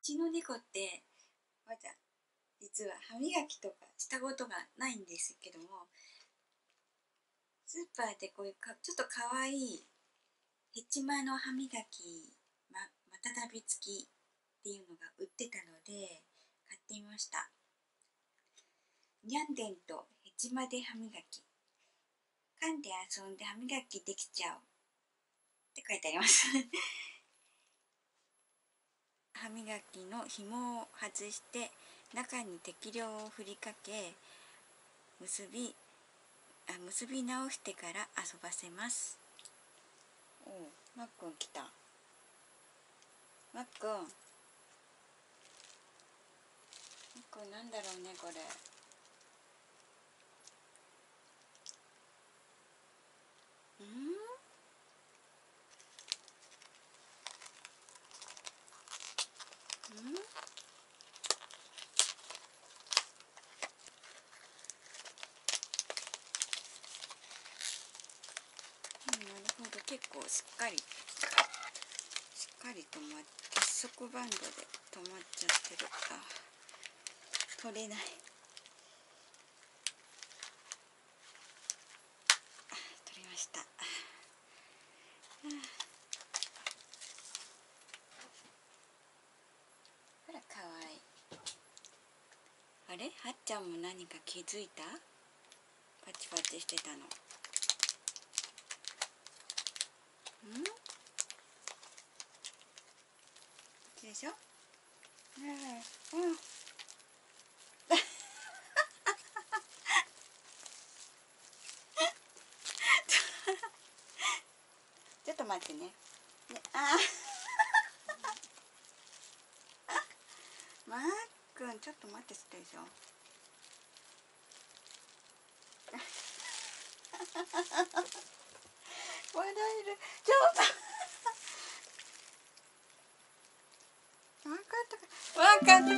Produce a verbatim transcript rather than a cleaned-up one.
ちの猫ってまだ実は歯磨きとかしたことがないんですけども、スーパーでこういうかちょっとかわいいヘチマの歯磨き、ま、またたび付きっていうのが売ってたので買ってみました。ニャンデンとヘチマで歯磨き、噛んで遊んで歯磨きできちゃうって書いてあります歯磨きの紐を外して中に適量を振りかけ結びあ結び直してから遊ばせます。おう、マックン来た。マックンマックンなんだろうねこれ。うんうんなるほど、結構しっかりしっかり止まって結束バンドで止まっちゃってる。あ、取れない。あ、取りました。ほらかわいい。あれ、はっちゃんも何か気づいた？パチパチしてたの。ん？でしょ？うん、うん。ちょっと待ってね。ね、あーマーくん、ちょっと待ってしたでしょ。笑える。ちょっと分かったか分かった